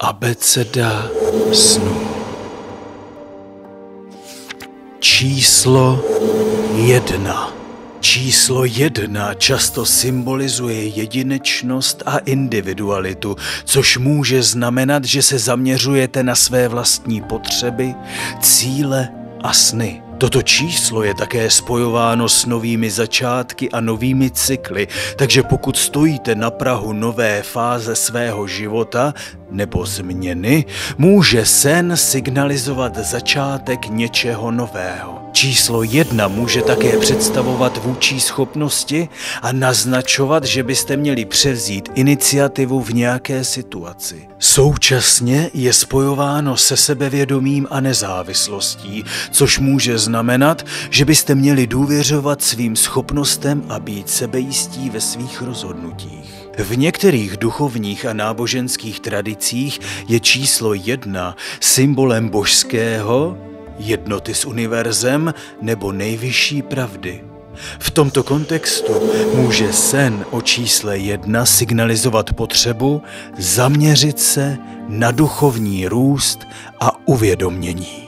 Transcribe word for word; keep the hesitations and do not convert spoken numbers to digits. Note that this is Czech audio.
Abeceda snu. Číslo jedna. Číslo jedna často symbolizuje jedinečnost a individualitu, což může znamenat, že se zaměřujete na své vlastní potřeby, cíle a sny. Toto číslo je také spojováno s novými začátky a novými cykly, takže pokud stojíte na prahu nové fáze svého života nebo změny, může sen signalizovat začátek něčeho nového. Číslo jedna může také představovat vůdčí schopnosti a naznačovat, že byste měli převzít iniciativu v nějaké situaci. Současně je spojováno se sebevědomím a nezávislostí, což může znamenat, že byste měli důvěřovat svým schopnostem a být sebejistí ve svých rozhodnutích. V některých duchovních a náboženských tradicích je číslo jedna symbolem božského, jednoty s univerzem nebo nejvyšší pravdy. V tomto kontextu může sen o čísle jedna signalizovat potřebu zaměřit se na duchovní růst a uvědomění.